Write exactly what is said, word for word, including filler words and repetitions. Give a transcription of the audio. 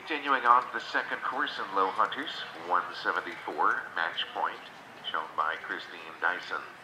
Continuing on to the second course in low hunters, one seventy-four, match point, shown by Christine Dyson.